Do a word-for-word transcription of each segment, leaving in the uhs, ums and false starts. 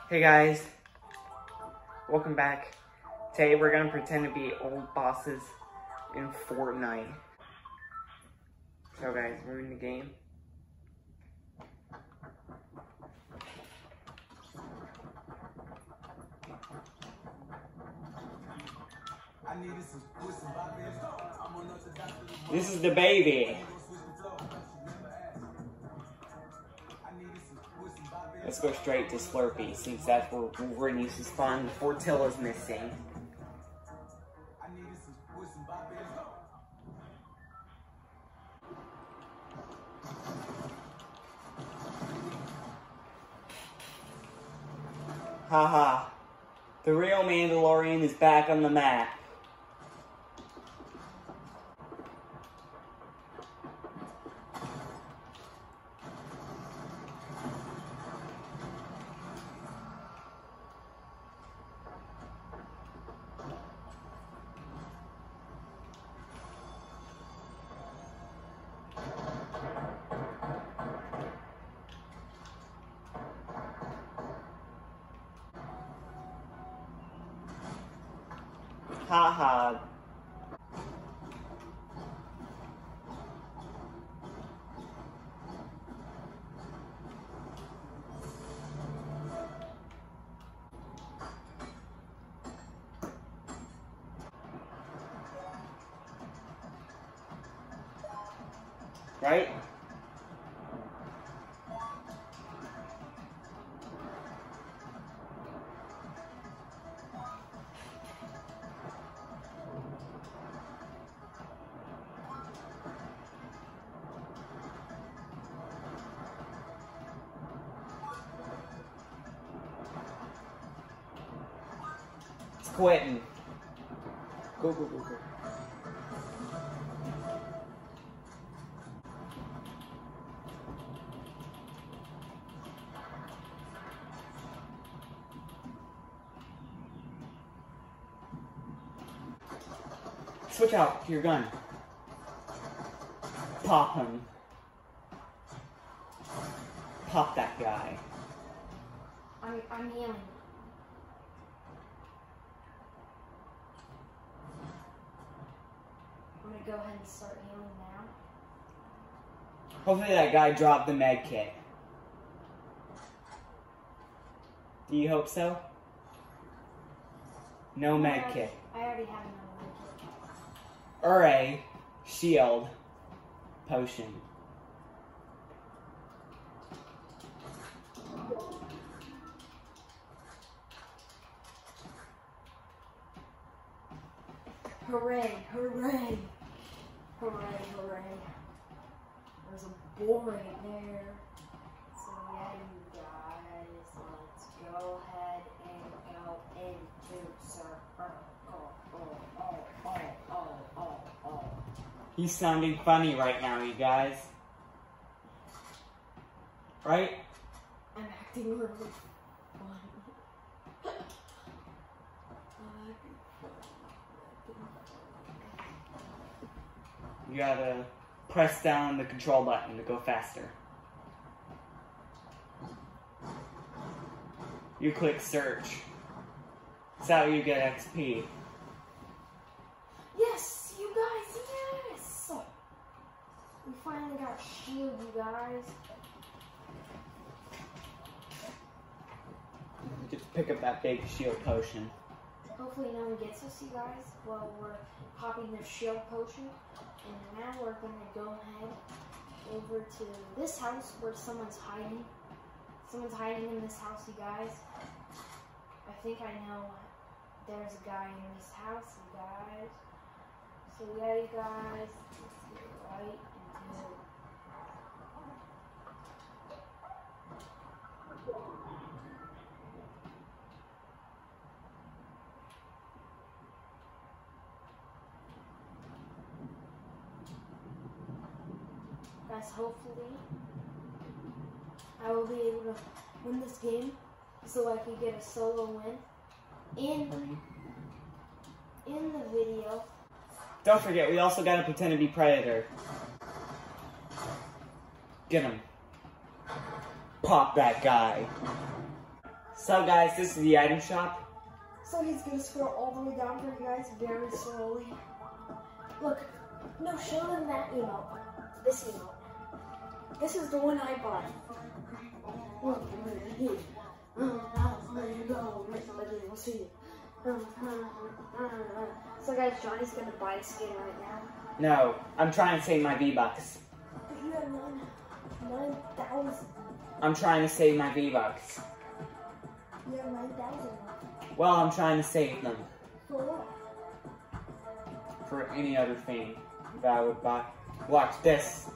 Hey guys, welcome back. Today we're gonna pretend to be old bosses in Fortnite. So guys, we're in the game. This is the baby. Let's go straight to Slurpee, since that's where Wolverine used to spawn before Tilla's missing. Haha. The real Mandalorian is back on the map. Haha. Right? It's quitting. Go, go, go, go. Switch out your gun. Pop him. Pop that guy. I'm, I'm healing. I'm gonna go ahead and start healing now. Hopefully that guy dropped the med kit. Do you hope so? No med I kit. I already have another med kit. Or a shield potion. Hooray, hooray. Hooray, hooray. There's a bull right there. So yeah, you guys, let's go ahead and go into circle. Oh, oh, oh, oh, oh, oh, oh. He's sounding funny right now, you guys. Right? I'm acting really funny. You gotta press down the control button to go faster. You click search. That's how you get X P. Yes, you guys, yes! We finally got shield, you guys. Just pick up that big shield potion. Hopefully no one gets us, you guys, while we're popping the shield potion. And now we're gonna go ahead over to this house where someone's hiding. Someone's hiding in this house, you guys. I think I know there's a guy in this house, you guys. So yeah, you guys, let's get right into it. Guys, hopefully I will be able to win this game so I can get a solo win in, in the video. Don't forget, we also gotta pretend to be Predator. Get him. Pop that guy. So guys, this is the item shop. So he's gonna scroll all the way down for you guys very slowly. Look, no, show them that emote. This emote. This is the one I bought. So guys, Johnny's gonna buy a skin right now. No, I'm trying to save my V-Bucks. But you have nine, nine thousand. I'm trying to save my V-Bucks. You have nine thousand. Well, I'm trying to save them. For what? For any other thing that I would buy. Watch this.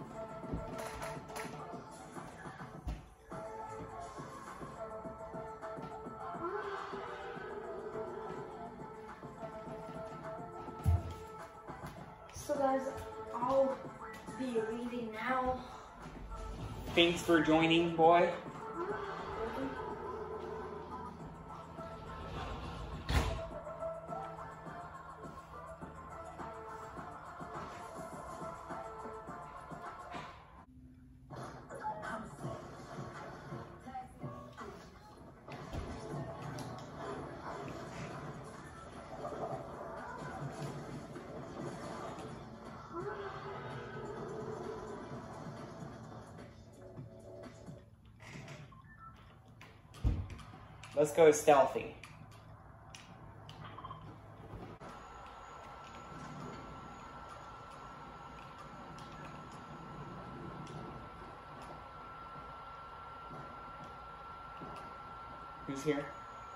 So guys, I'll be leaving now. Thanks for joining, boy. Let's go stealthy. Who's here?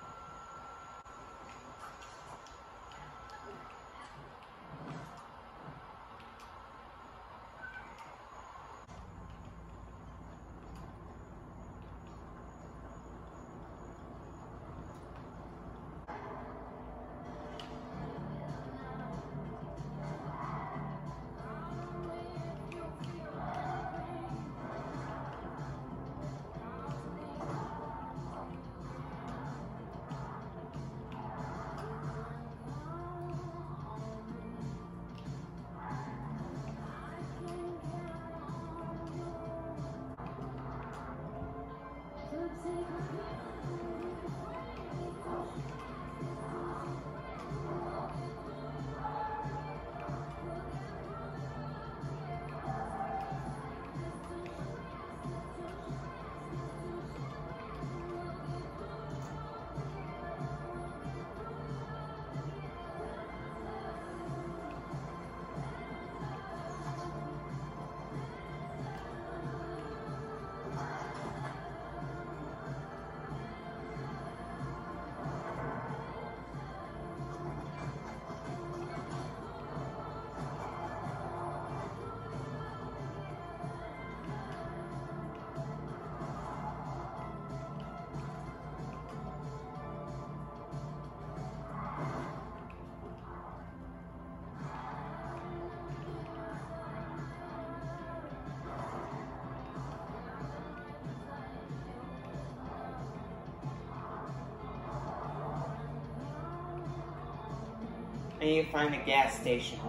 I need to find a gas station.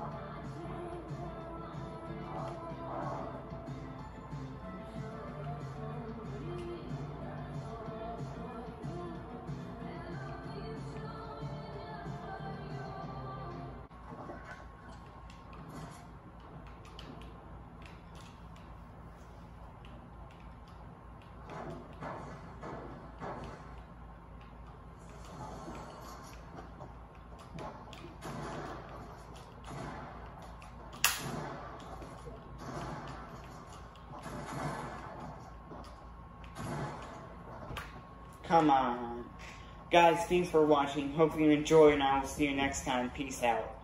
Come on. Guys, thanks for watching. Hope you enjoy, and I will see you next time. Peace out.